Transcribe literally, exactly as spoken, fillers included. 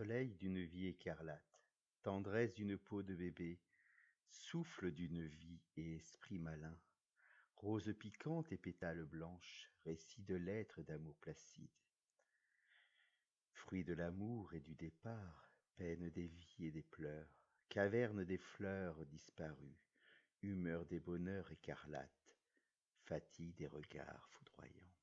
soleil d'une vie écarlate, tendresse d'une peau de bébé, souffle d'une vie et esprit malin, rose piquante et pétales blanches, récit de l'être d'amour placide. Fruit de l'amour et du départ, peine des vies et des pleurs, caverne des fleurs disparues, humeur des bonheurs écarlates, fatigue des regards foudroyants.